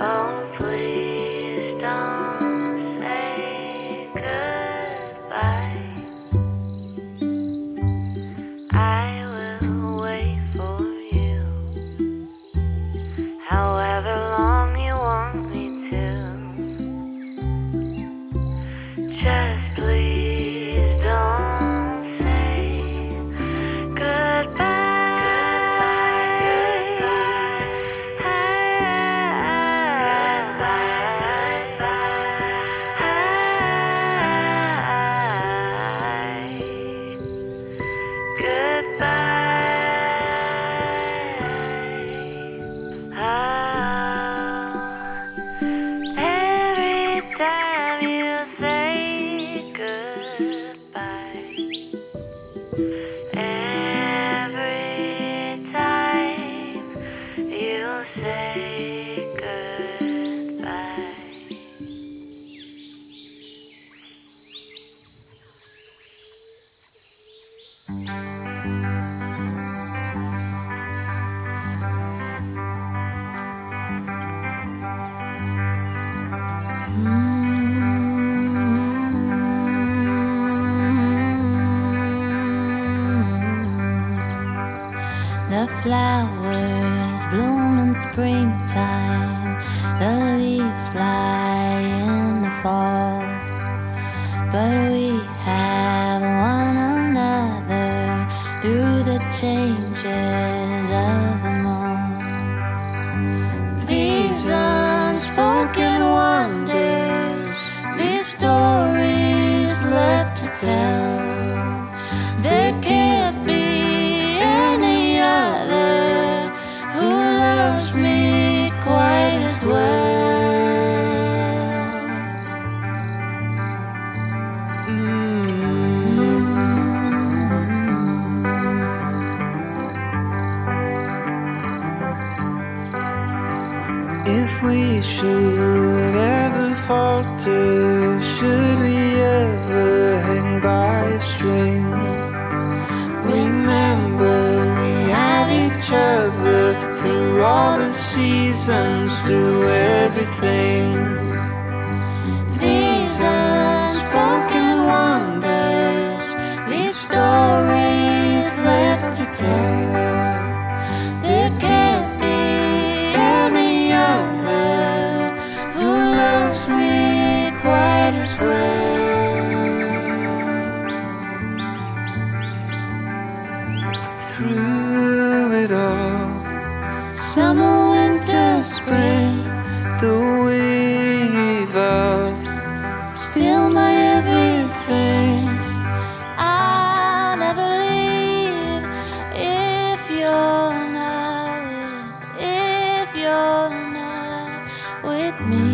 Oh, please don't say goodbye. I will wait for you, however long you want me to. Just please don't say goodbye. The flowers bloom in springtime, the leaves fly in the fall, but we have one another through the changes of them all. These unspoken wonders, these stories left to tell, there can't be any other who loves me quite as well. If we should ever falter, should we ever hang by a string, remember we had each other through all the seasons, through everything. These unspoken wonders, these stories left to tell, there can't be any other who loves me quite as well. Through it all, summer, winter, spring, the wave of still my everything. I'll never leave if you're not with me.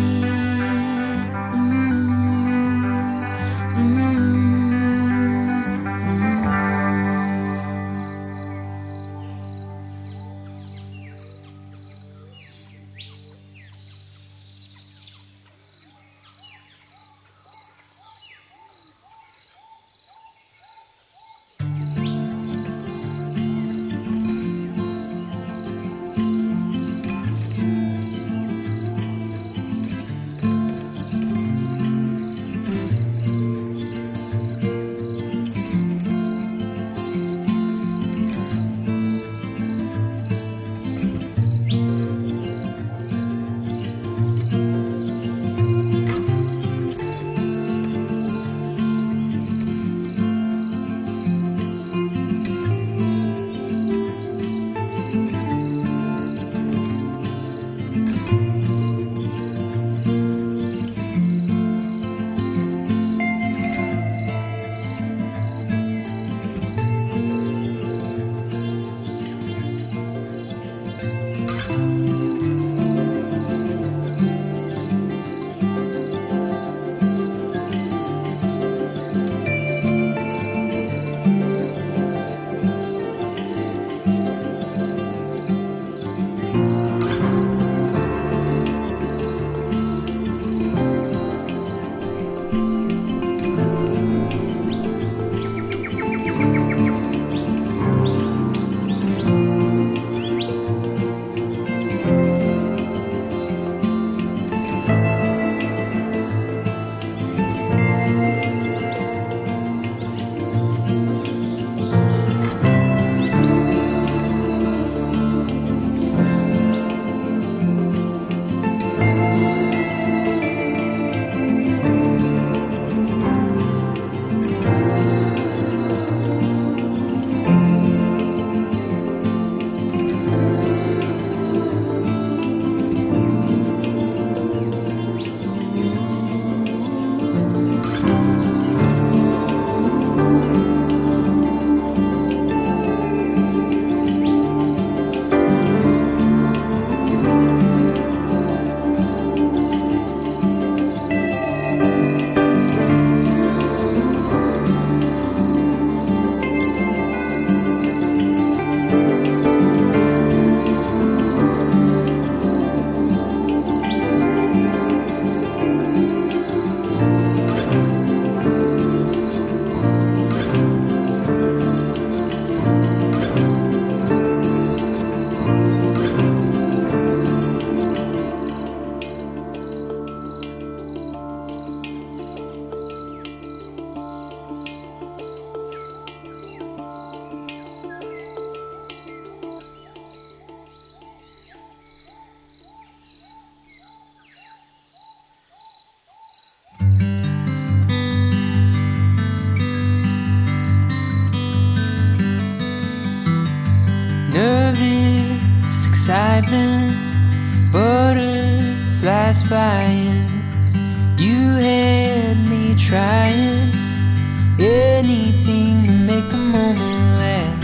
fireflies flying. You had me trying anything to make the moment last.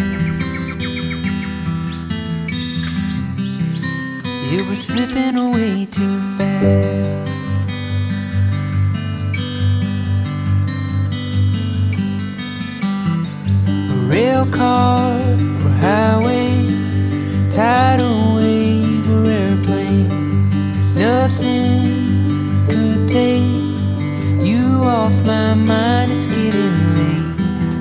It was slipping away too fast. A rail car or highway, tidal wave or airplane, nothing could take you off my mind. It's getting late,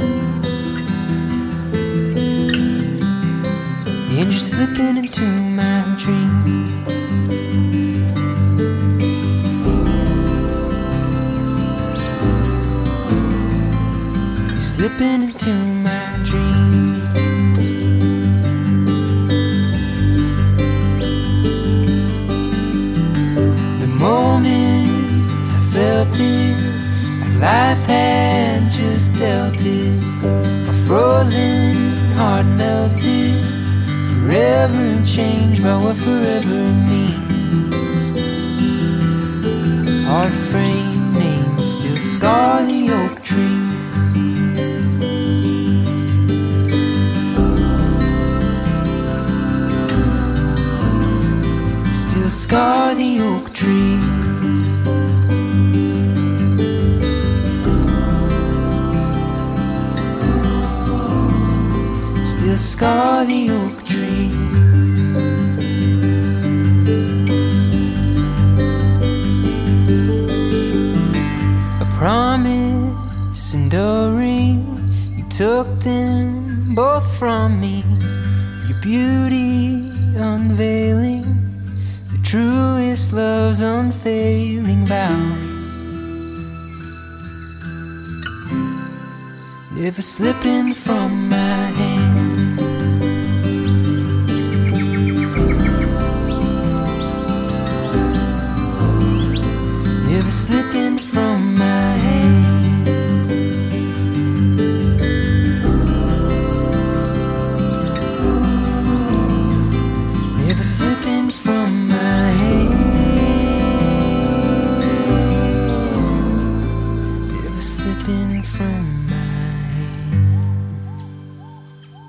and you're slipping into my dreams. You're slipping into my dreams. The moment I felt it, like life had just dealt it. My frozen heart melted, forever changed by what forever means. Hard frame names still scar the oak tree. Still scar the oak tree. Still scar the oak tree. A promise and a ring, you took them both from me. Your beauty unveiling, the truest love's unfailing vow. Never slipping from my hand. Never slipping from my hand. Never slipping from my hand. Never slipping from my hand.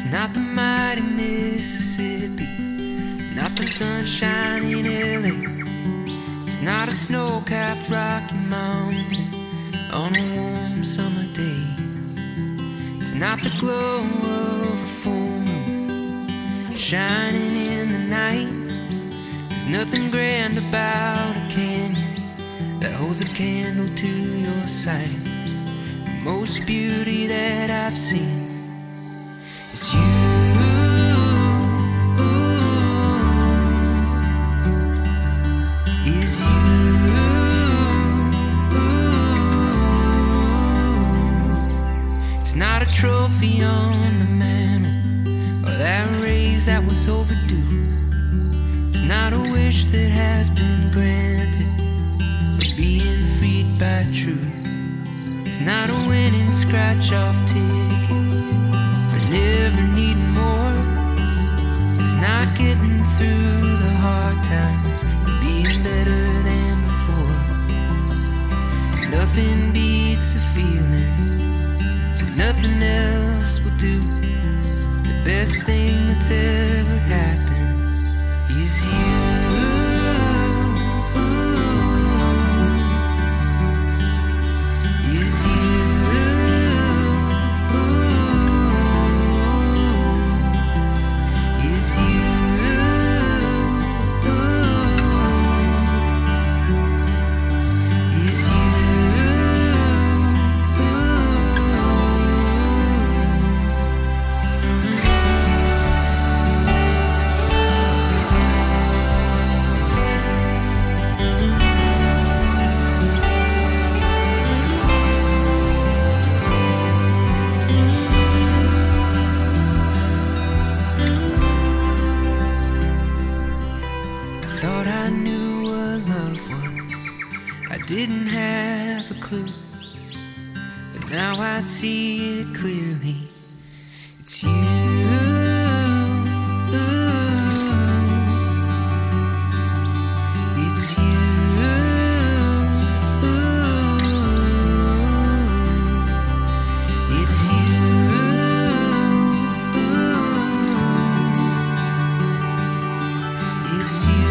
It's not the mighty Mississippi, not the sunshine in Ellie. It's not a snow-capped Rocky Mountain on a warm summer day. It's not the glow of a full moon shining in the night. There's nothing grand about a canyon that holds a candle to your sight. The most beauty that I've seen is you. Is you. It's not a trophy on the mantle or that raise that was overdue. It's not a wish that has been granted or being freed by truth. It's not a winning scratch-off ticket for never needing more. It's not getting through the hard times and being better than before. Nothing beats the feeling, so nothing else will do. The best thing that's ever happened is you. Is you. Is you. Is you. Thought I knew what love was, I didn't have a clue, but now I see it clearly. It's you. It's you. It's you. It's you.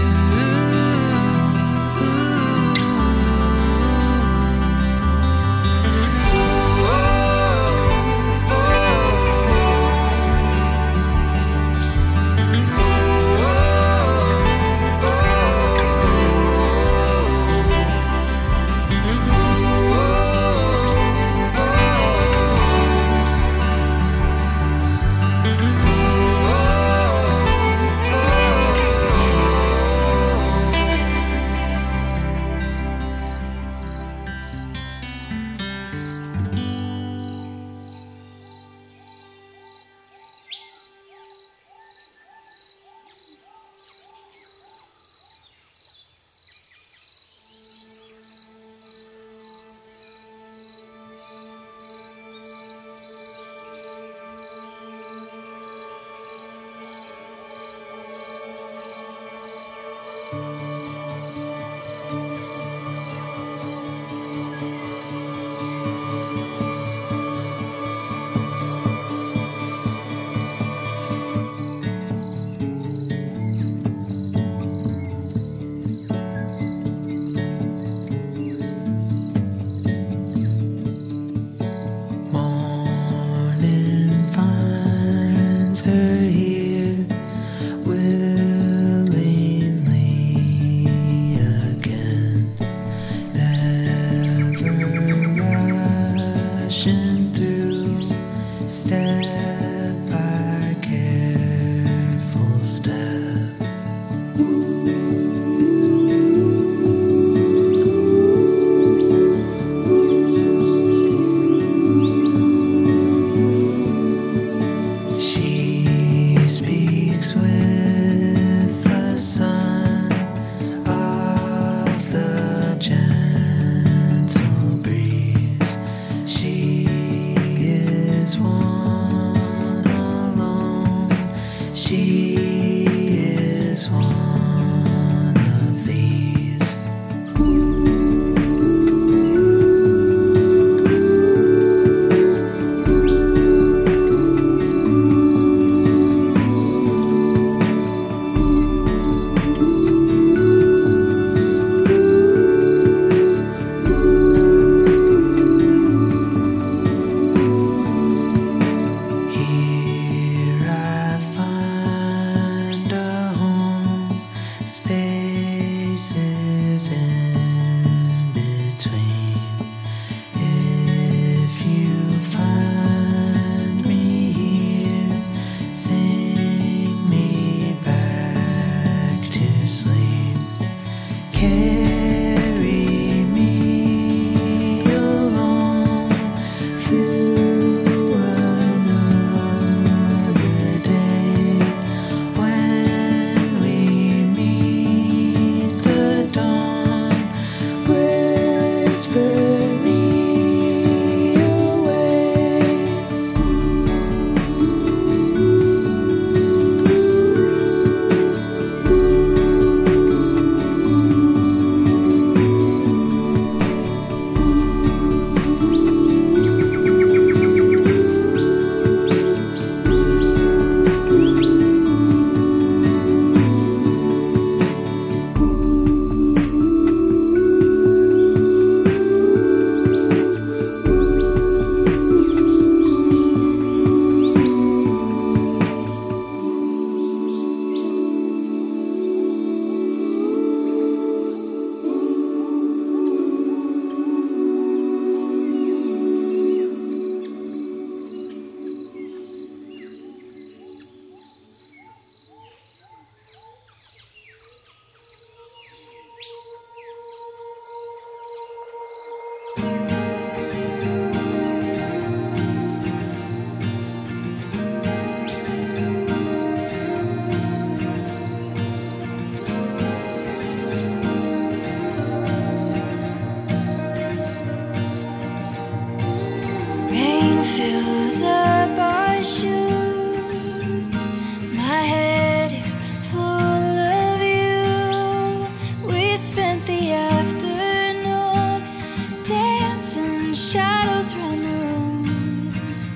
toss up our shoes. My head is full of you. We spent the afternoon dancing shadows round the room.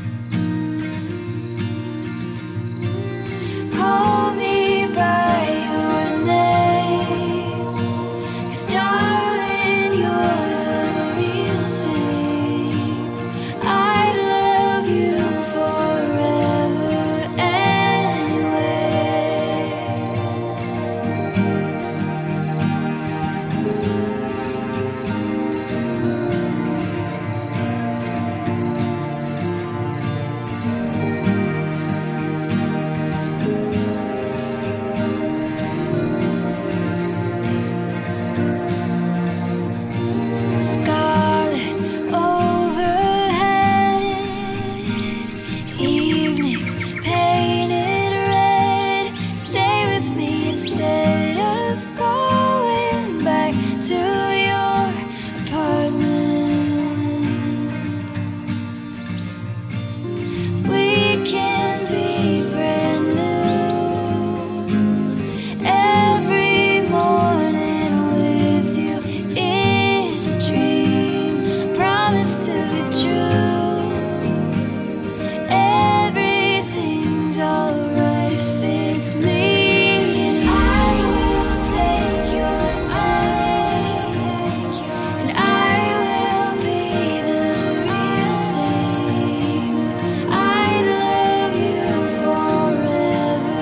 Call me by your name, 'cause darling, you're the real thing. I'd love you forever anyway. Scarlet overhead, evenings painted red. Stay with me instead of going back to your apartment. We can be brand new every morning with you is a dream, promise to be true. Everything's alright if it's me. And I will take your hand, and I will be the real thing. I love you forever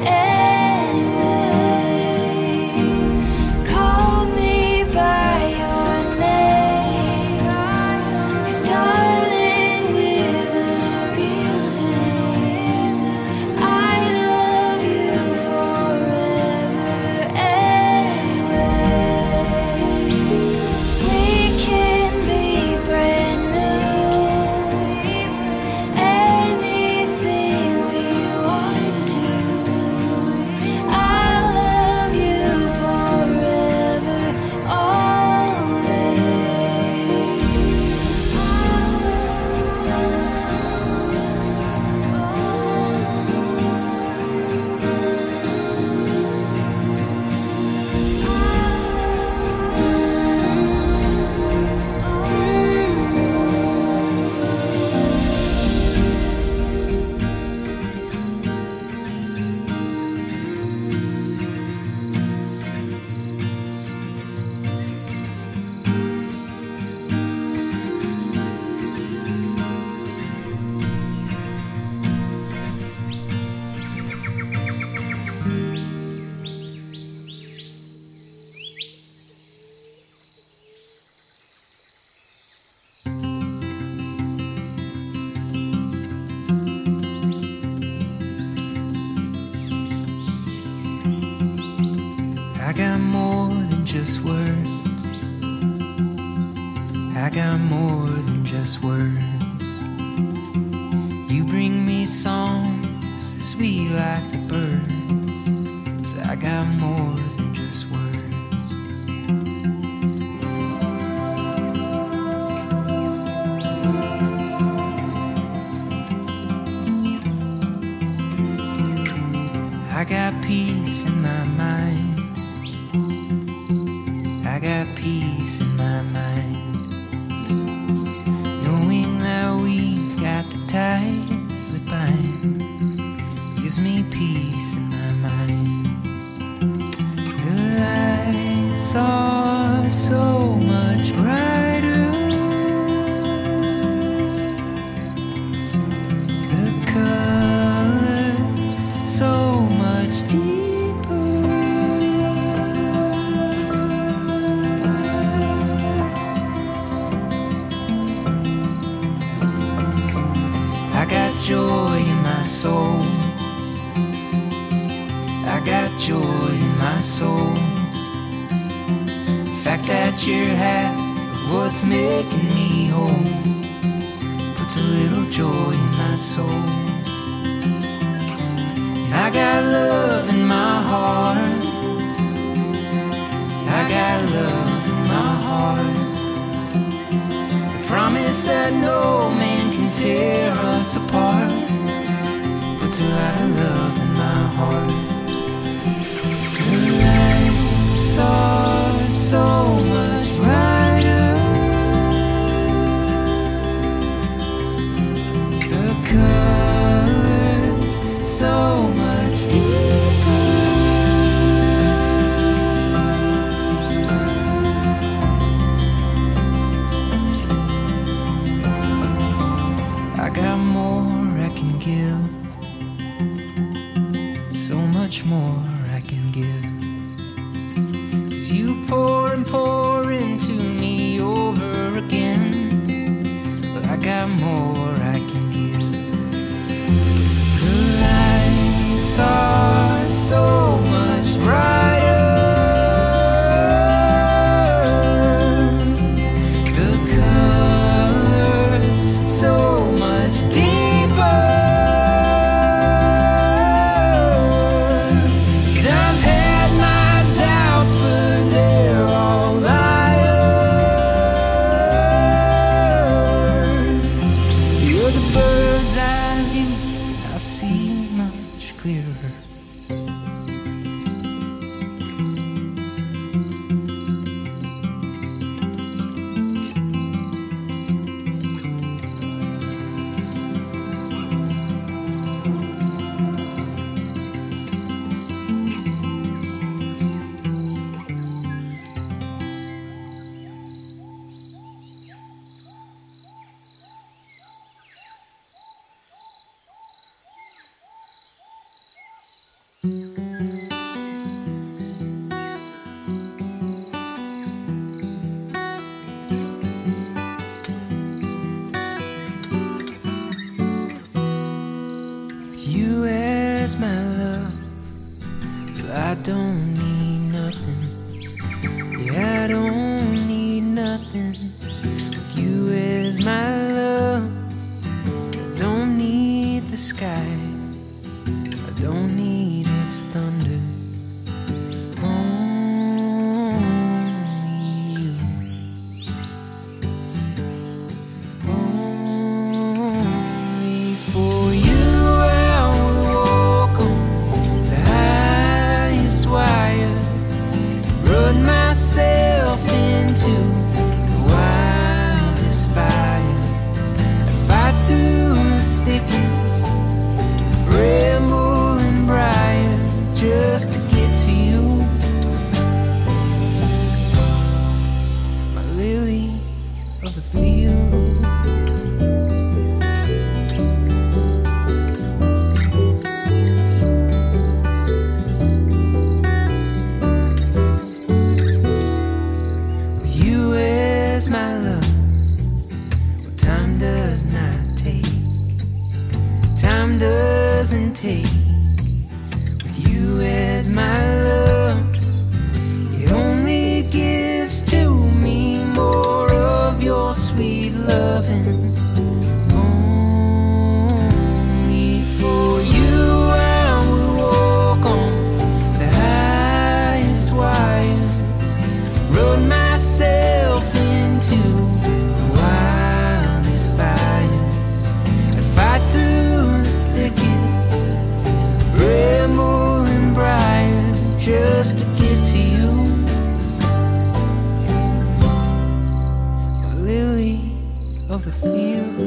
anyway. Call me by your name, 'cause darling, we're the real thing. I love you forever anyway. We can be brand new, anything we want to. I'll love you forever, always. I got more than just words. I got more than just words. You bring me songs sweet like the birds. So I got more than just words. I got peace in my mind. I got peace in my mind, knowing that we've got the ties that bind. Gives me peace in my mind. The lights are so much brighter. The colors so much deeper. I got joy in my soul. I got joy in my soul. The fact that you're half of what's making me whole puts a little joy in my soul. And I got love in my heart. I got love in my heart. The promise that no man can tear us apart. 'cause you pour and pour into me over again. But I got more I can give. The lights are so much brighter. The colors so much deeper. I've had my doubts, but they're all liars. You're the bird's eye view, I see much clearer. You as my love, well, I don't need nothing. Yeah, I don't need nothing. With you as my love, I don't need the sky. I don't need its thunder. Only you. Only for you I would walk on the highest wire. Run myself into the wildest fires. I fight through the thickest bramble and briar just to get to you, my lily of the field. With you as my love, well, time does not take. Time doesn't take. With you as my love, it only gives to me more of your sweet loving. Only for you I would walk on the highest wire. Run myself into the wildest fire. I fight through the thickest bramble and briar just to get to you, my lily of the field.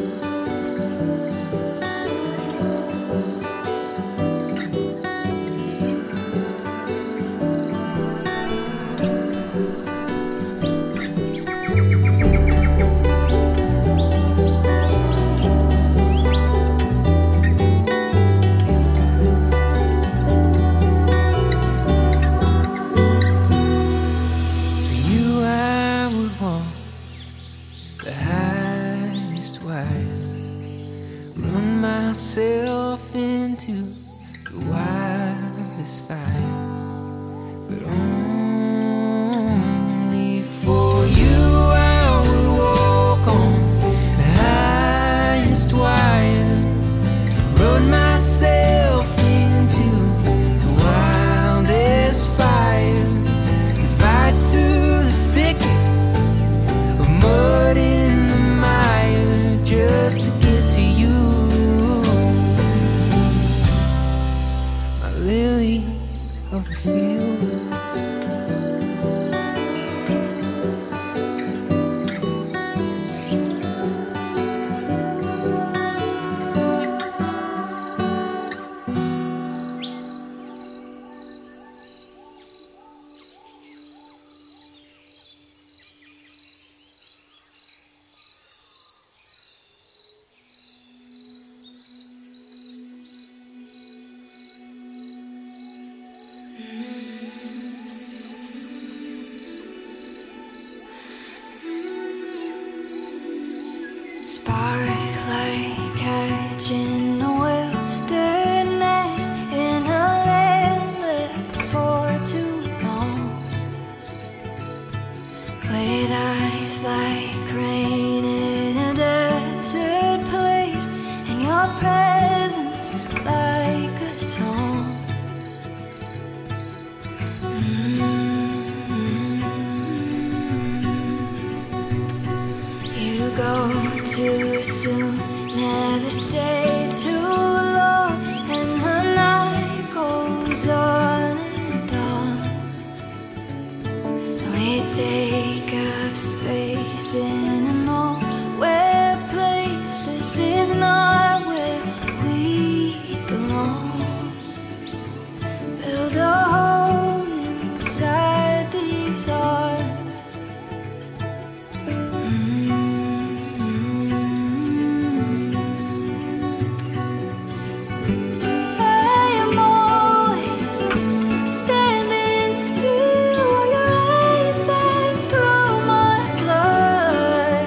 For you I would walk the highest wire. Run myself into the wildest fire. But only for you I would walk on the highest wire. Run myself into the wildest fires. And fight through the thickest of mud in the mire just to get to you, my lily of the field. spark like catching a wilderness in a land left for too long, with eyes like rain in a desert place, and your presence like a song. You go too soon, never stay too long, and the night goes on and on. We take up space in a nowhere place. This is not where we belong. Build a home inside these arms. I am always standing still while you're racing through my blood.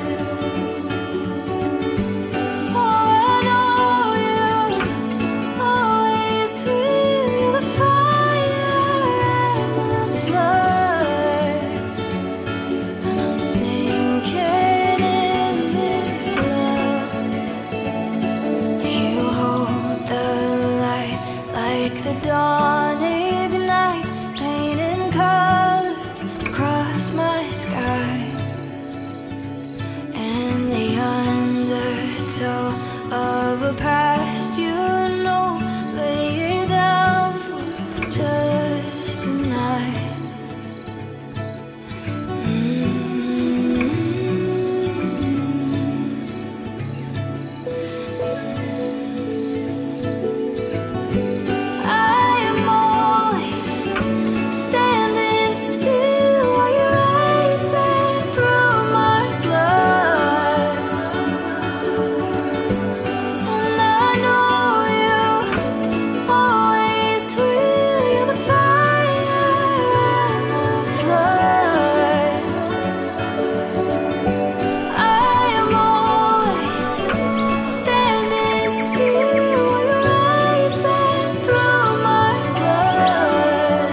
Oh, I know you always feel the fire and the flood, and I'm sinking in this love. You hold the light like the dawn ignites, painting colors across my sky, and the undertow of a past you know, lay it down for just a night. I am always standing still while you're racing through my blood, and I know you always feel the fire and the flood. I am always standing still while you're racing through my blood,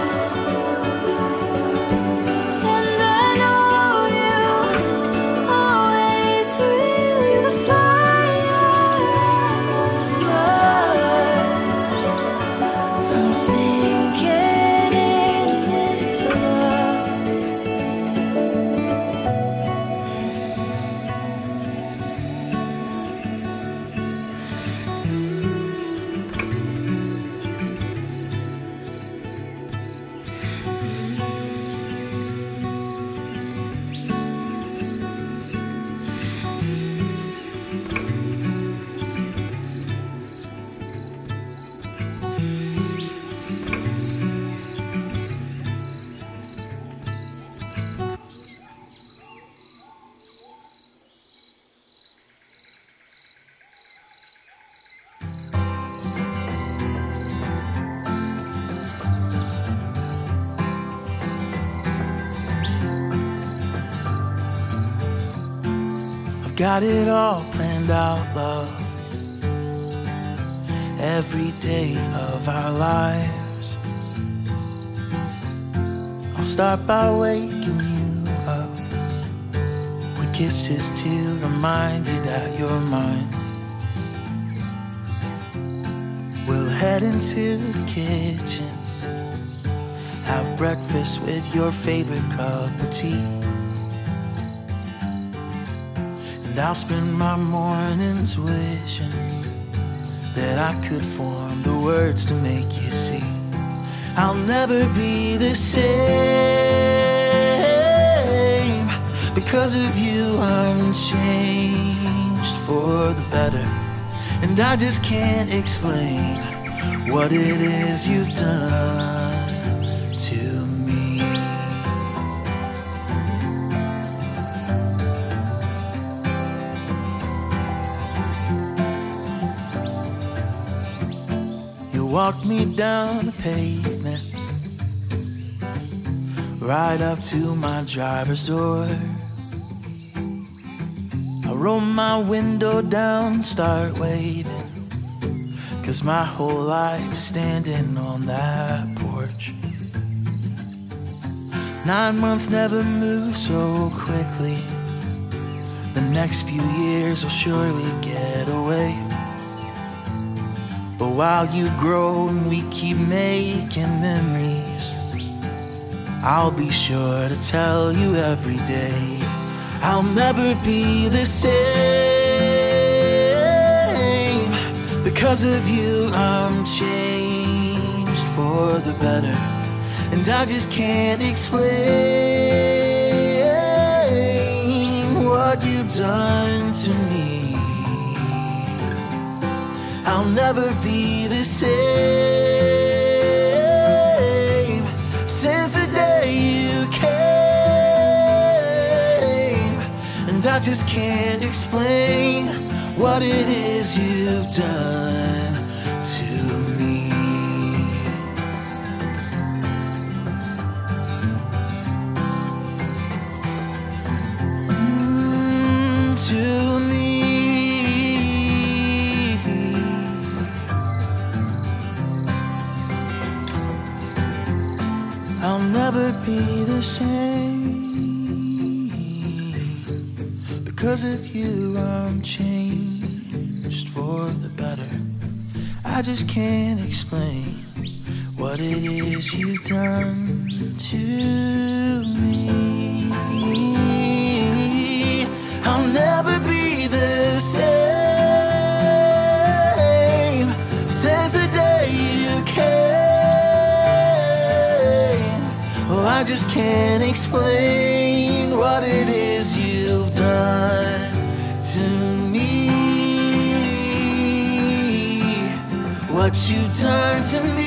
and I know you always feel the fire and the flood. I'm sinking in this love. I've got it all planned out, love. Every day of our lives. I'll start by waking you up. We kiss just to remind you that you're mine. We'll head into the kitchen, have breakfast with your favorite cup of tea. And I'll spend my mornings wishing that I could form the words to make you see I'll never be the same. Because of you I'm changed for the better, and I just can't explain what it is you've done to me. You walked me down the pavement, right up to my driver's door. I roll my window down, start waving, 'cause my whole life is standing on that porch. 9 months never move so quickly. The next few years will surely get away. But while you grow and we keep making memories, I'll be sure to tell you every day I'll never be the same. Because of you I'm changed for the better, and I just can't explain what you've done to me. I'll never be the same since the day you came. And I just can't explain what it is you've done to me. To me. I'll never be the same. Because of you I'm changed for the better. I just can't explain what it is you've done to me. I'll never be the same since the day you came. Oh, I just can't explain what it is you've done to me. What you've done to me.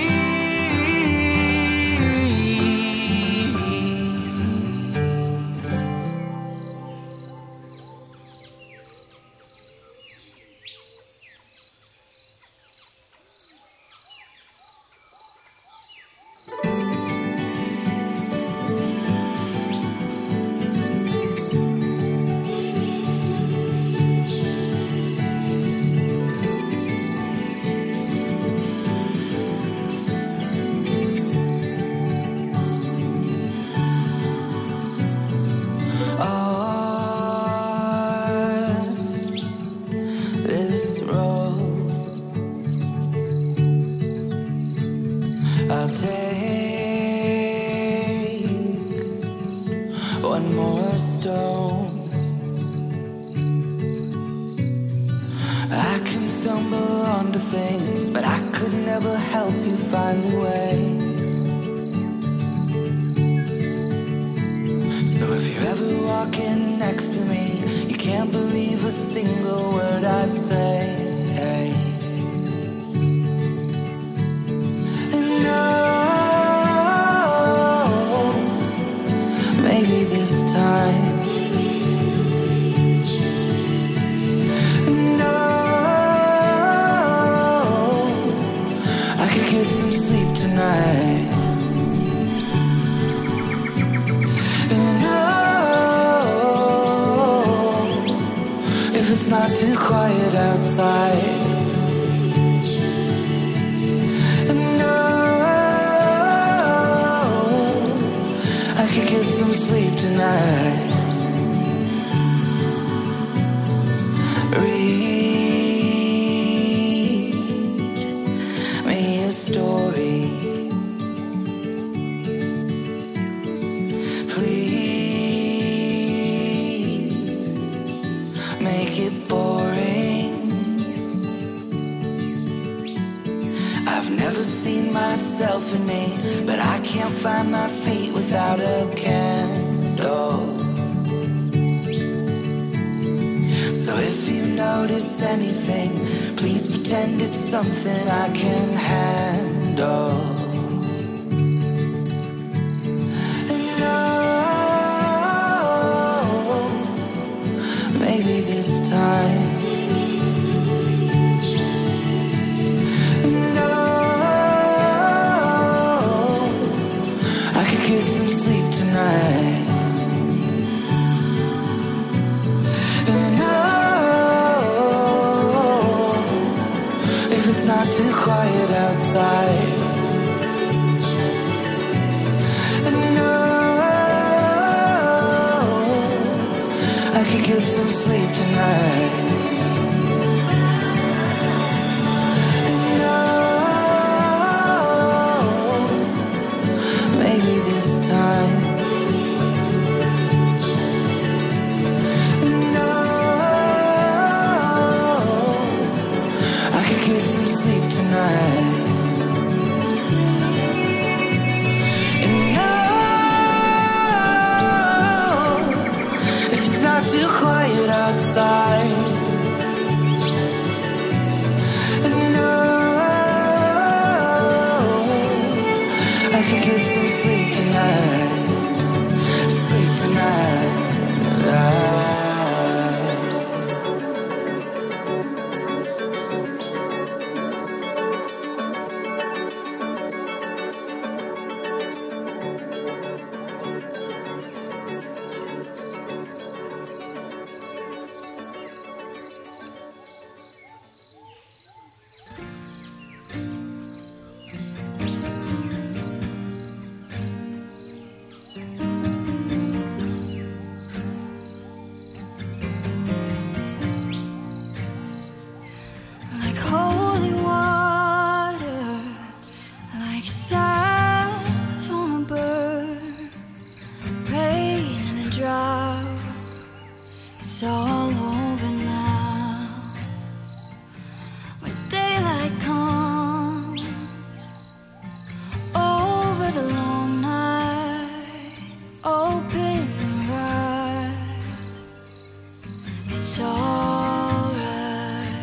Something I can handle. And oh, maybe this time. And oh, I could get some sleep tonight. And oh, too quiet outside. And no, I could get some sleep tonight. And no, maybe this time. And no, I could get some sleep tonight. Too quiet outside. And no, I could get some sleep tonight. Sleep tonight. Like holy water, like sighs on a bird, rain and a drought, it's all over now. When daylight comes over the long night, open your eyes, it's alright.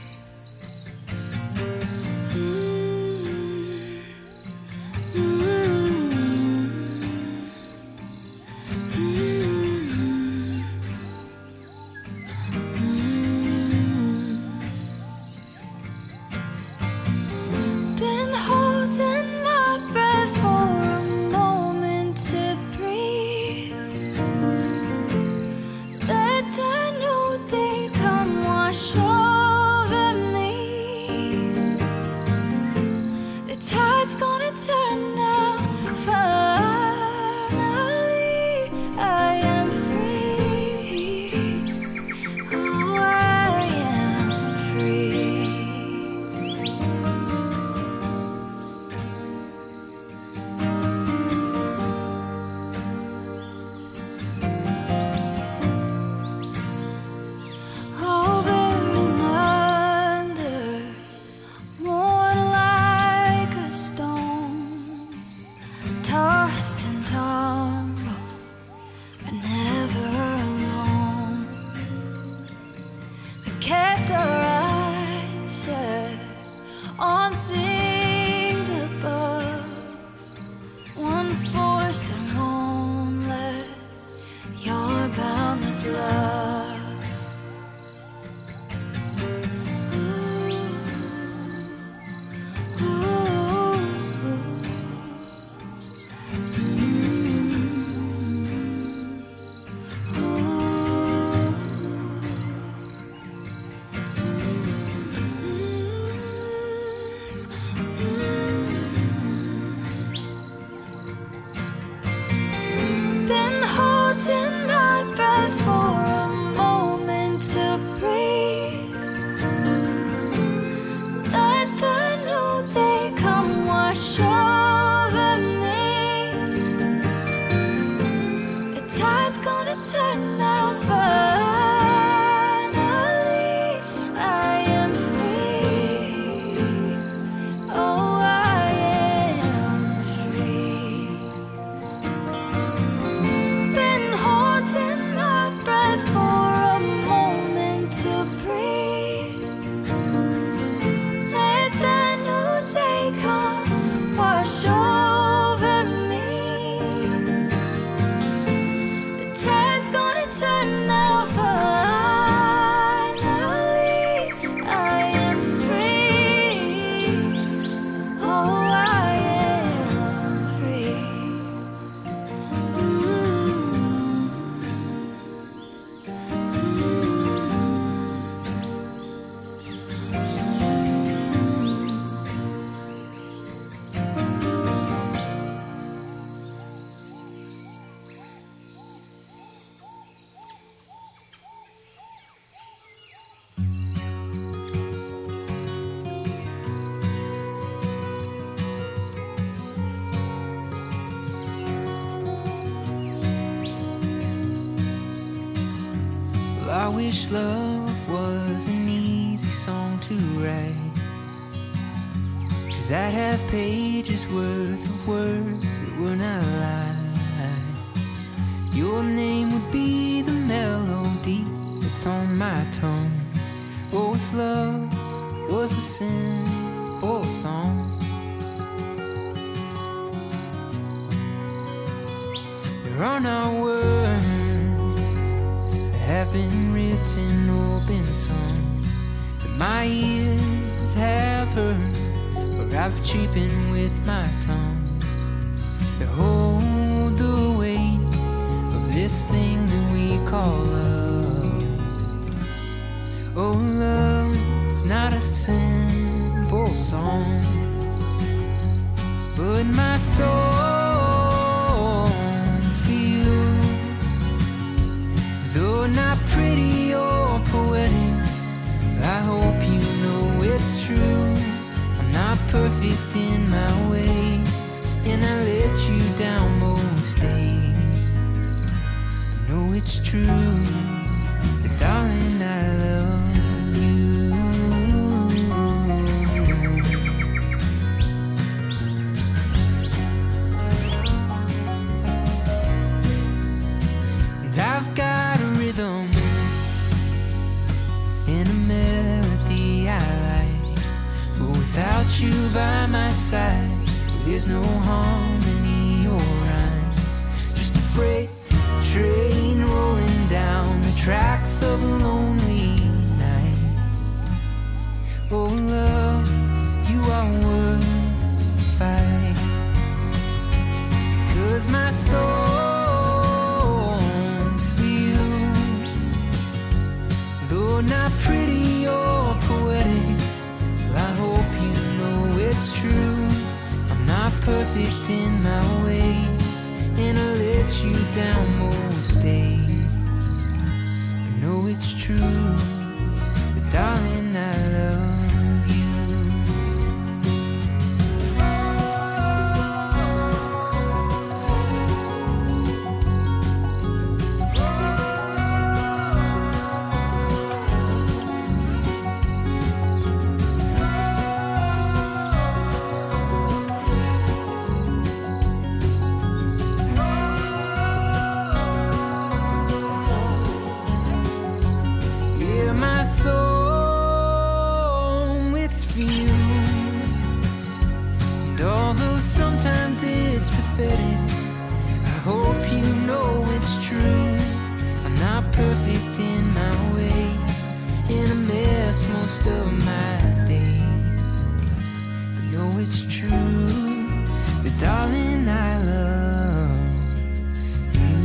Been holding my breath for a moment to breathe. Let that new day come wash over me. The tide's gonna turn now. Finally, I am free. Oh, I am free. Over and under, worn like a stone, tossed and tumbled, but never alone. We kept our eyes set on things above, one force that won't let your boundless love. Ooh, ooh, ooh. wish love was an easy song to write, 'cause I'd have pages worth of words that were not lies. Your name would be the melody that's on my tongue. Oh, if love was a simple song. There are not words that have been written or been sung that my ears have heard, or I've cheapened with my tongue. That hold the weight of this thing that we call love. Oh, love's not a simple song, but my song's for you. Though not pretty or poetic, I hope you know it's true. I'm not perfect in my ways, and I let you down most days. I know it's true, but darling, I love you. And I've got a rhythm and a melody I like, but without you by my side, there's no harmony or rhymes. Just a freight train rolling down the tracks of a lonely night. Oh, love, you are worth the fight, 'cause my song's for you. Though not pretty or poetic, I hope you know it's true. I'm not perfect in my ways, and I let you down most days. I know it's true, but darling, I love you. Song, it's for you. And although sometimes it's pathetic, I hope you know it's true. I'm not perfect in my ways, and I mess most of my days. I know it's true, but darling, I love you.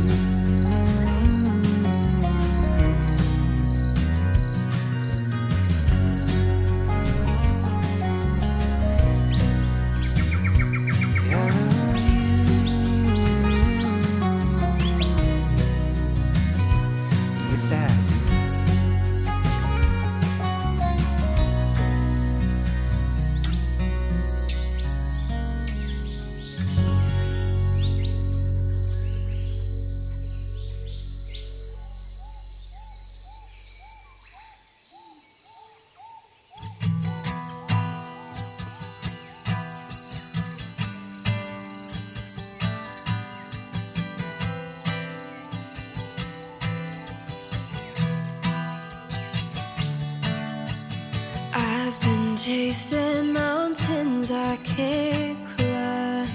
Chasing mountains I can't climb,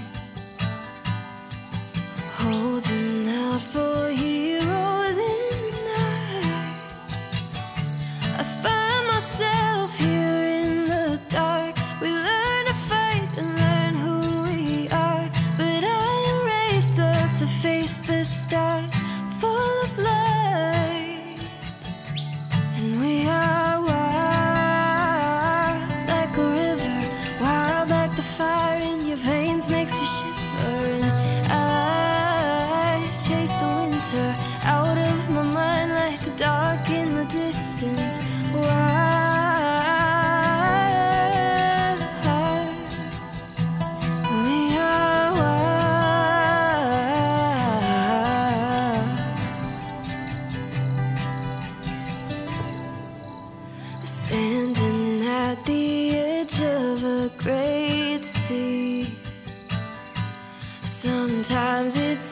holding out for heroes in the night. I find myself here in the dark. We learn to fight and learn who we are, but I am raised up to face the stars, full of light. And we are fire in your veins makes you shiver, and I chase the winter out of my mind like a dark in the distance. We are wild.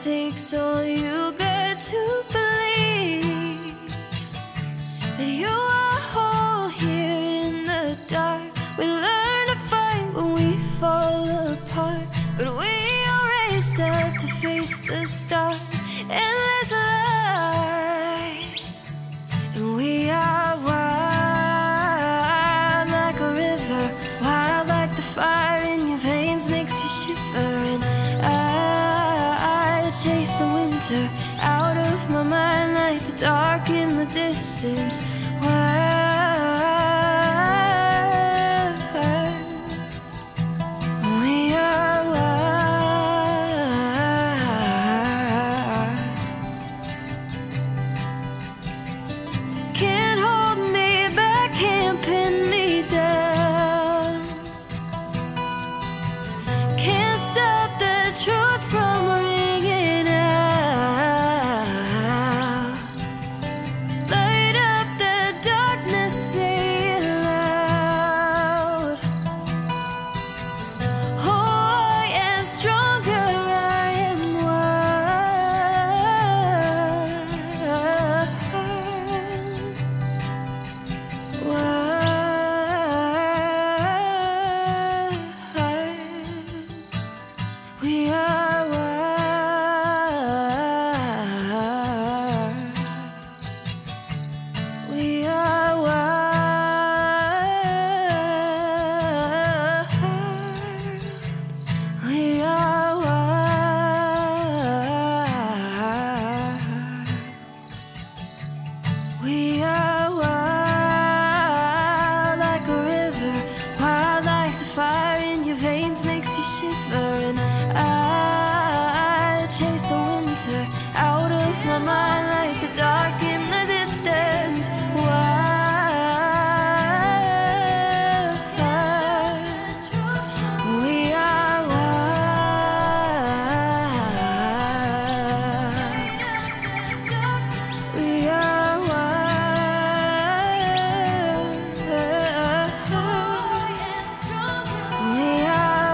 takes all you got to believe that you are whole here in the dark. We learn to fight when we fall apart, but we are raised up to face the stars. Endless light, and we are wild like a river, wild like the fire in your veins makes you shiver. And I chase the winter out of my mind like the dark in the distance. We are wild. Can't hold me back, can't pin me down. Can't stop the truth from ringing out. Light up the darkness, say it loud. Oh, I am stronger, I am we are wild. We are wild. We are wild. We are wild like a river, wild like the fire in your veins makes you shiver. And I chase the winter out of my mind like the dark in the distance. We are wild. We are wild. We are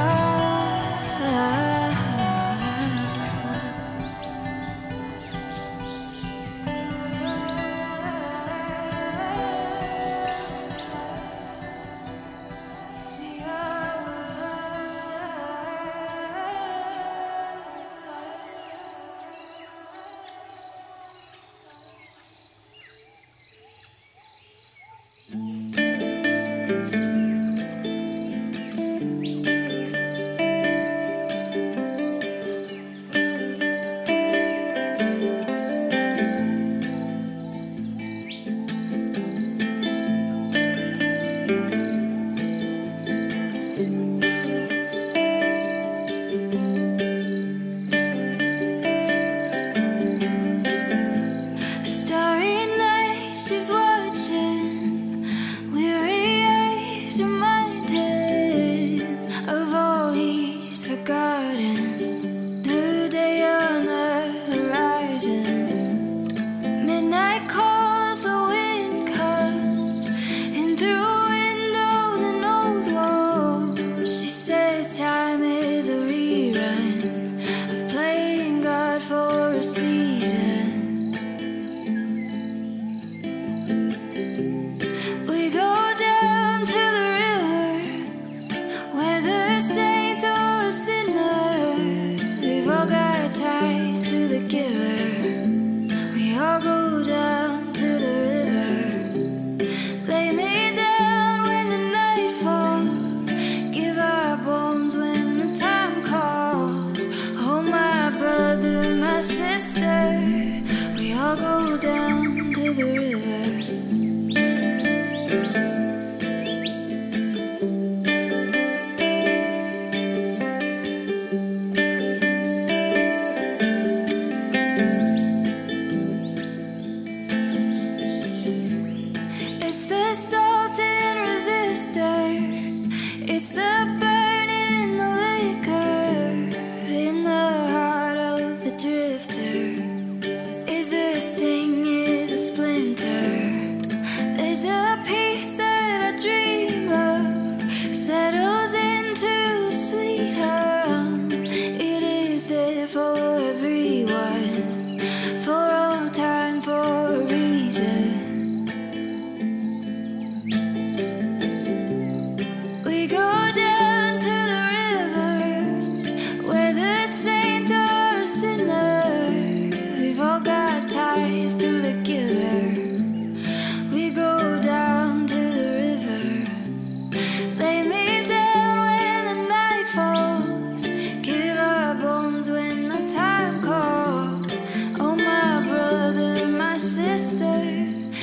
starry night, she's watching, weary eyes reminded of all he's forgotten. New day on the horizon. Midnight calls, the wind comes in through windows and old walls. She says time is a rerun of playing God for a season. We go down to the river, whether a saint or a sinner, we've all got ties to the giver. We all go down to the river. Lay me down when the night falls, give our bones when the time calls. Oh, my brother, my sister, we all go down to the river. It's the salt and resistor, it's the burn in the liquor, in the heart of the drifter. Is a sting, is a splinter. everyone, for all time, for a reason. We go down to the river, where the saint or a sinner, we've all got ties to the giver. We go down to the river, lay me down when the night falls, give our bones when the time calls. Oh, my brother, my sister,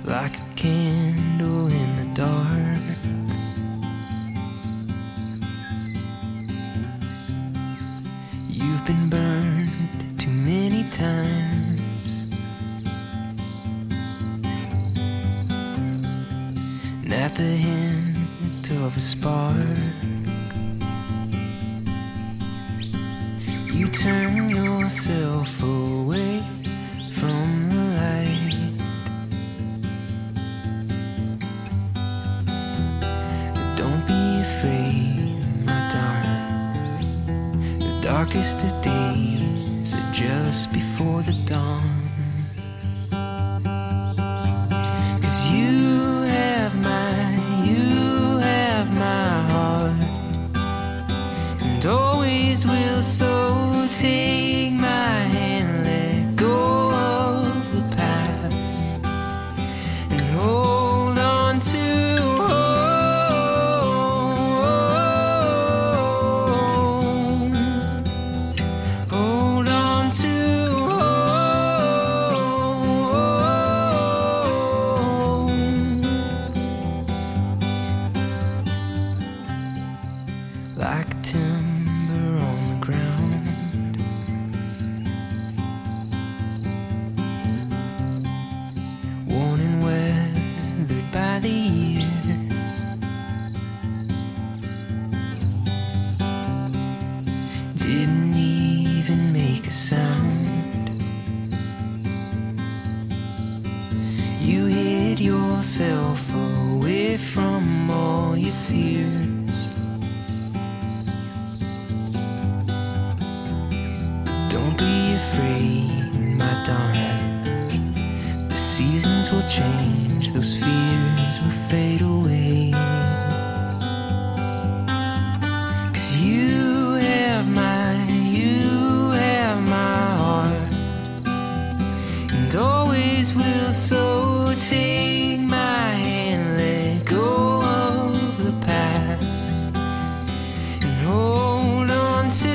like a candle in the dark. You've been burned too many times, and at the hint of a spark, you turn yourself away from the light. But don't be afraid, my darling. The darkest of days are just before the dawn. 'Cause you have my heart, and always will. So take my hand, let go of the past, and hold on to home. Hold on to home. Like timber on the ground, worn and weathered by the years. Didn't even make a sound. You hid yourself away from all your fears. Don't be afraid, my darling. The seasons will change, those fears will fade away. 'Cause you have my heart, and always will. So take my hand, let go of the past, and hold on to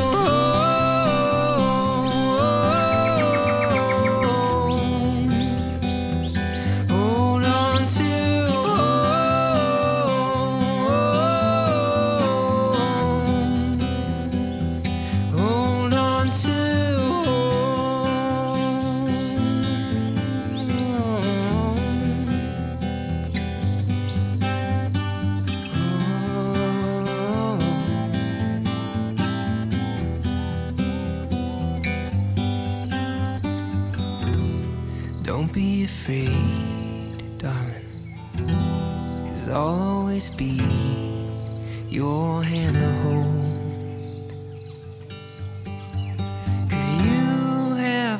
Don't be afraid, darling, 'cause I'll always be your hand to hold. 'Cause you have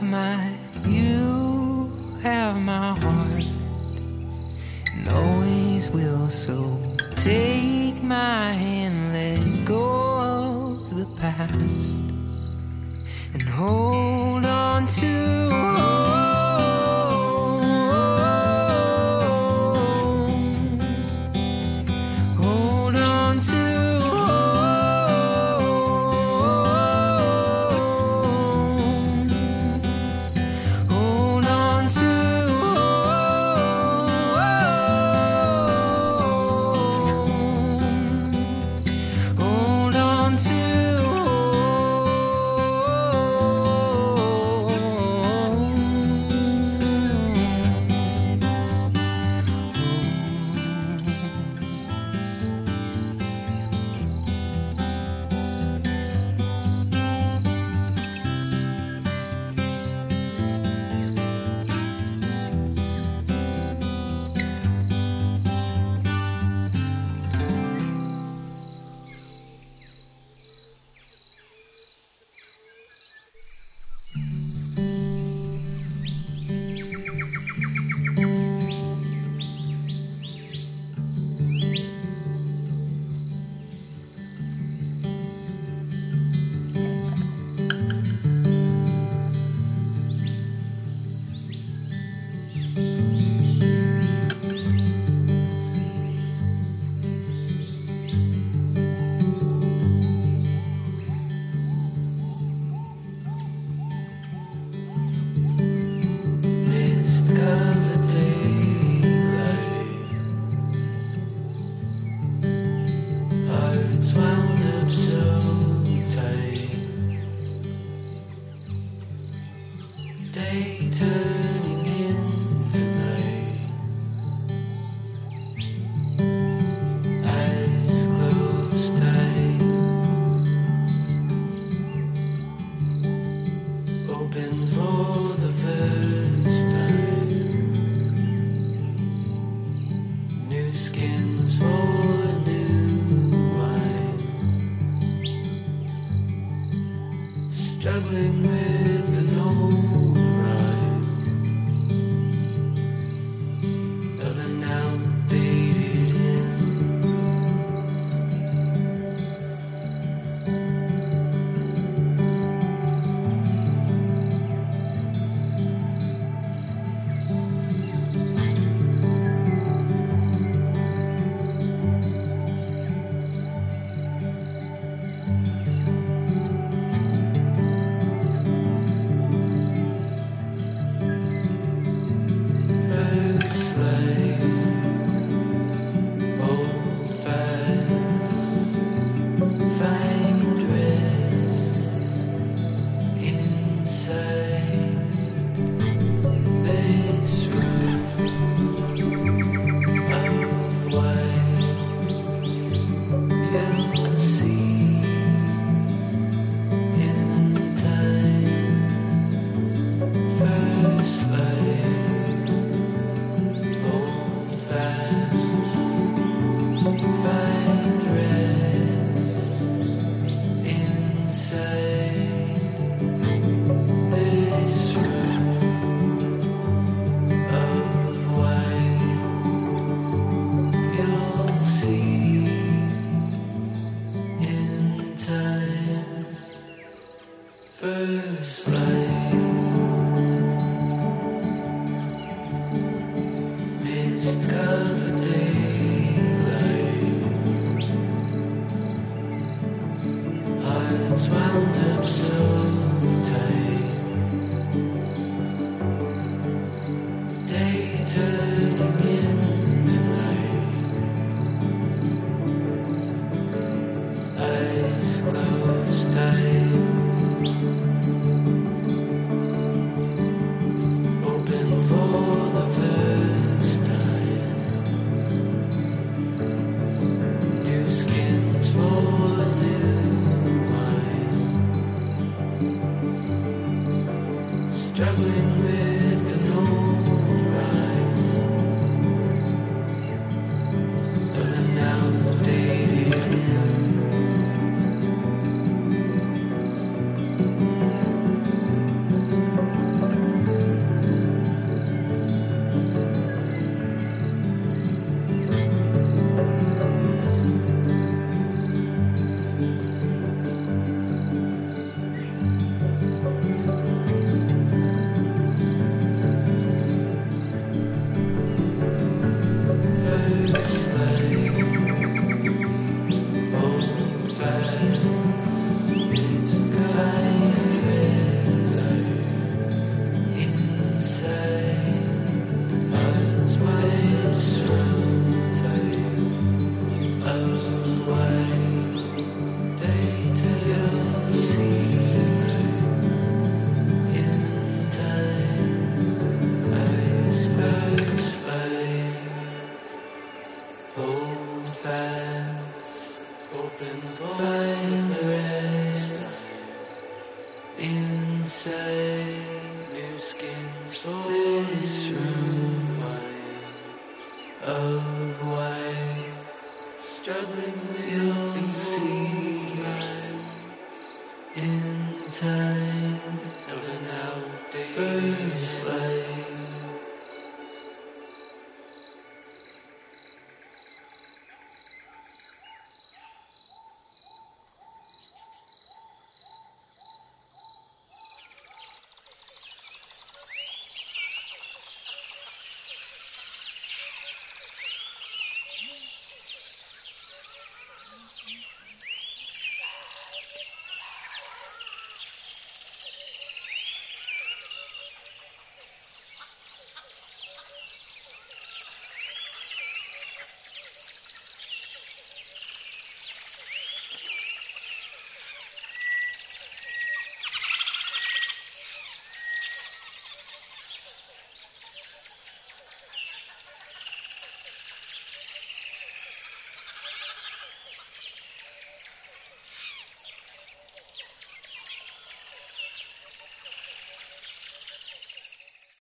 my heart, and always will. So take my hand, let go of the past, and hold on to to turning into night. Eyes closed tight, open for the first time. New skins for new wine. Struggling with an old rhyme of an outdated hymn. First light, old fast, find rest inside this room of white. You'll see in time. First light, old fast, find rest inside this room of white. You'll see in time. First light, mist covered daylight. Hearts wound up so tight. Day turning into night. Eyes closed tight. Open for the first time. New skins for new wine. Struggling with an old rhyme of an outdated hymn. First light, old fast, find rest inside this room of white. You'll see in time. First light, hold fast, open, find rest inside. New skins for this room of white. Struggling with you'll see in time of an outdated first